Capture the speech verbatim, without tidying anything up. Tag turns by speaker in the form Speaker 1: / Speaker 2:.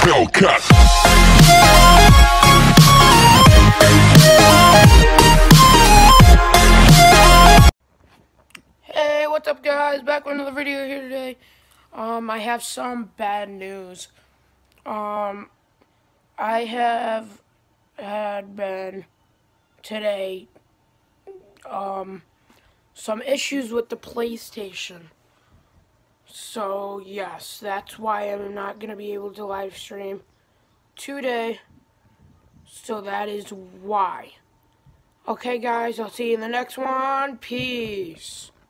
Speaker 1: Hellcat.
Speaker 2: Hey, what's up guys? Back with another video here today. Um, I have some bad news. Um, I have had been today, um, some issues with the PlayStation. So, yes, that's why I'm not going to be able to live stream today. So that is why. Okay guys, I'll see you in the next one. Peace.